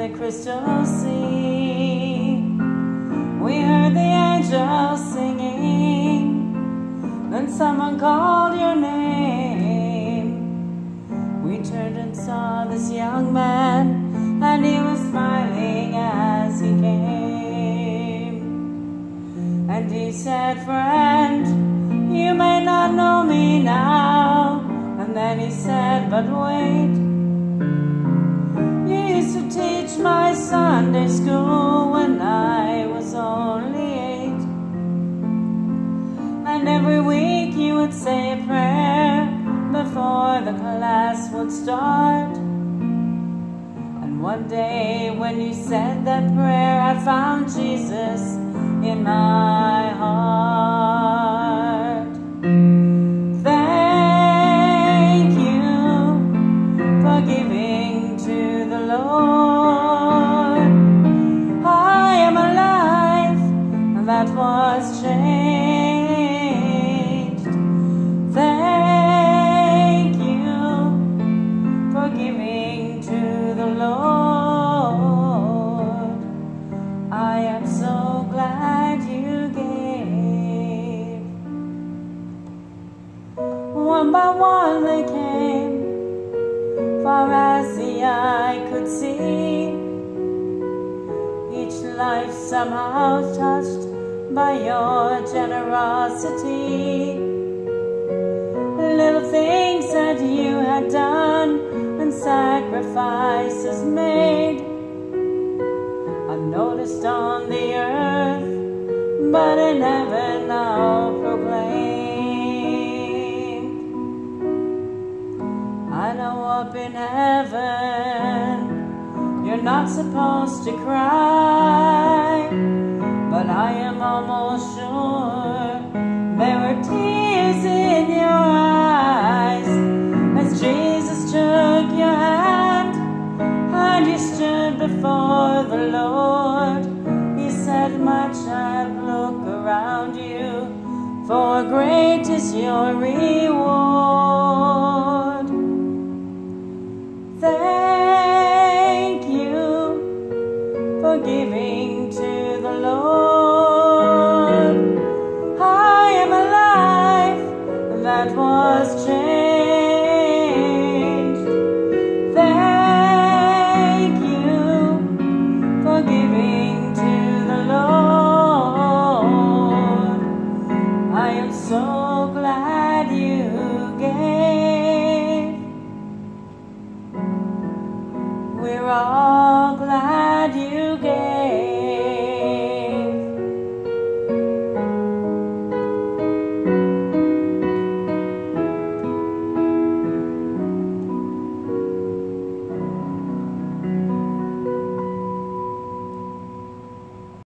the crystal sea. We heard the angels singing, then someone called your name. We turned and saw this young man, and he was smiling as he came. And he said, "Friend, you may not know me now." And then he said, "But wait, you used to teach my Sunday school when I was only 8. And every week you would say a prayer before the class would start. And one day when you said that prayer, I found Jesus in my heart. Thank you for giving to the Lord. I am alive, and that was changed. Thank you for giving to the Lord. I am so glad you gave. One by one they came, far as the eye could see. Each life somehow touched by your generosity. Little things that you had done and sacrifices made, unnoticed on the earth, but in heaven now proclaimed. I know up in heaven you're not supposed to cry, but I am almost sure there were tears in your eyes as Jesus took your hand and you stood before the Lord. He said, "My child, look around you, for great is your reward."